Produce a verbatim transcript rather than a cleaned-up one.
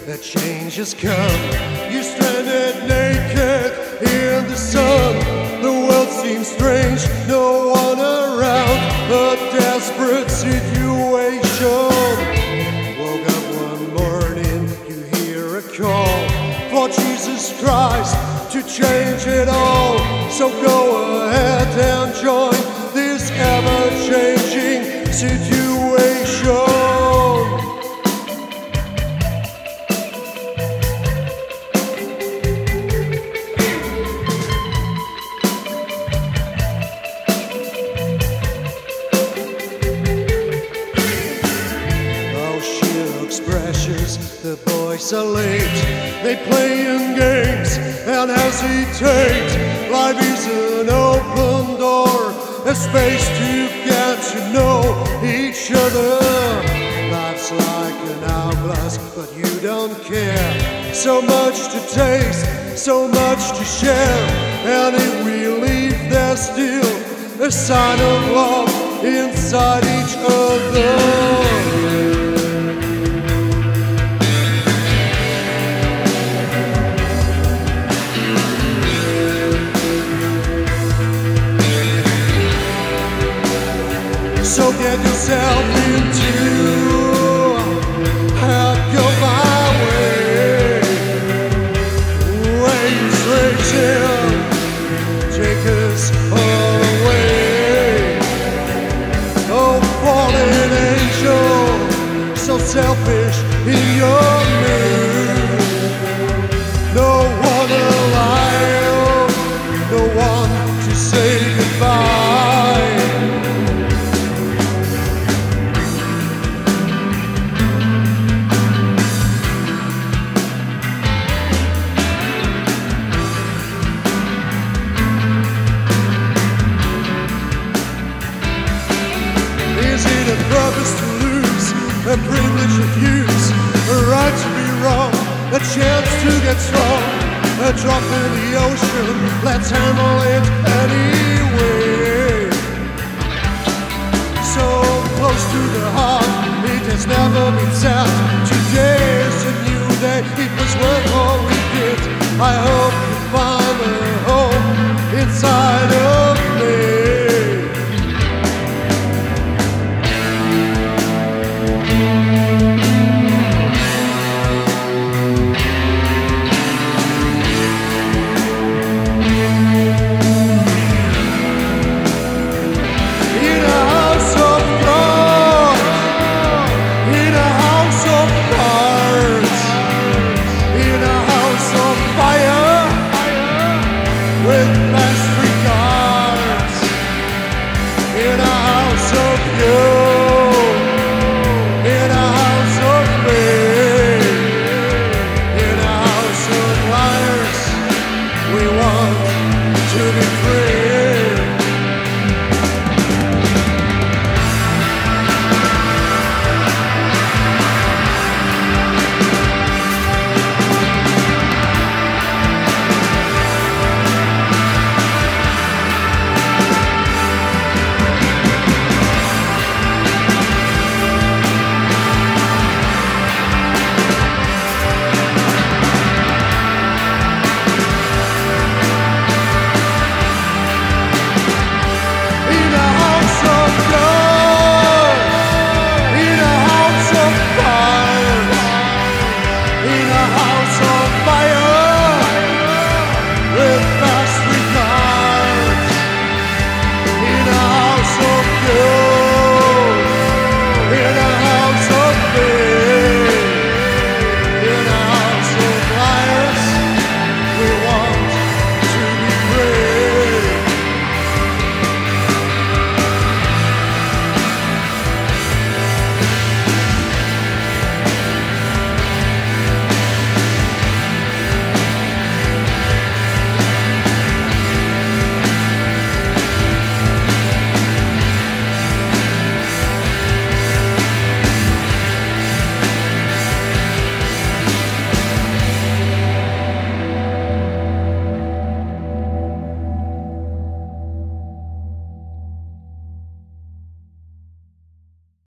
that change has come. You stranded naked in the sun. The world seems strange, no one around. A desperate situation. Woke up one morning, you hear a call for Jesus Christ to change it all. So go ahead and join this ever-changing situation. Oh, she looks precious, the boys are late. They playing games and hesitate. Life is an open door, a space to get to know each other. Life's like an hourglass, but you don't care. So much to taste, so much to share. And if we leave, there's still a sign of love inside each other. So get yourself into have go my way. Waves raging, take us all away. Oh, fallen angel, so selfish in your mood. No one alive, no one to say goodbye. Is it a purpose to lose, a privilege to use, a right to be wrong, a chance to get strong, a drop in the ocean, let's handle it anyway. So close to the heart, it has never been said. Today is a new day, it was worth all we did. I hope